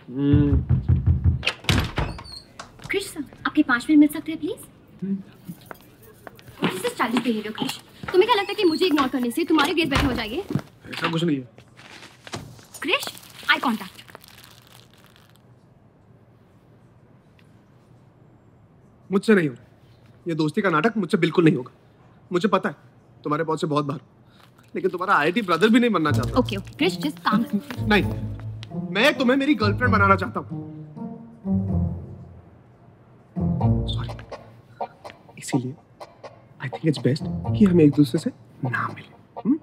Krrish sir, आपके 5 minute मिल सकते हैं please? This is childish behaviour Krish. तुम्हें क्या लगता है कि मुझे इग्नोर करने से तुम्हारे गेट बेटर हो जाएंगे? ऐसा कुछ नहीं है। Krish, I contact. मुझसे नहीं होगा ये दोस्ती का नाटक, मुझसे बिल्कुल नहीं होगा। मुझे पता है तुम्हारे पहुंच से बहुत बाहर, लेकिन तुम्हारा आईआईटी ब्रदर भी नहीं बनना चाहता। ओके ओके क्रिश, जस्ट काम। नहीं, मैं तुम्हें मेरी गर्लफ्रेंड बनाना चाहता हूँ। सॉरी, इसीलिए आई थिंक इट्स बेस्ट कि हम एक दूसरे से ना मिलें।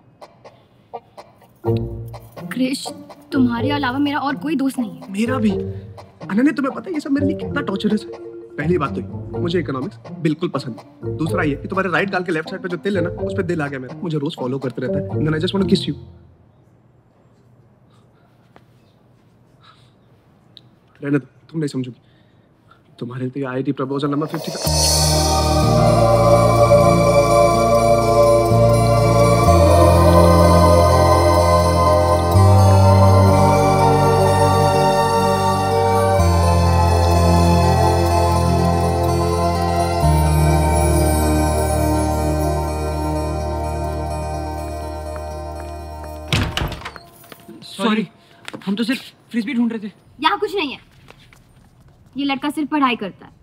क्रिश, तुम्हारे अलावा मेरा और कोई दोस्त नहीं है। मेरा भी। अनन्या, तुम्हें पता है ये सब मेरे लिए कितना टॉर्चरस है? पहली बात तो ये, मुझे इकोनॉमिक्स बिल्कुल पसंद है। दूसरा ये कि तुम्हारे राइट गाल के लेफ्ट साइड पे जो तिल है ना, उस पे दिल आ गया मेरा। मुझे रोज फॉलो करते रहता है। And I just want to kiss you. रहने दो, तुम नहीं समझोगी। तुम्हारे लिए आईआईटी प्रपोजल नंबर 50। सॉरी, हम तो सिर्फ फ्रिस्बी ढूंढ रहे थे। यहाँ कुछ नहीं है। ये लड़का सिर्फ पढ़ाई करता है।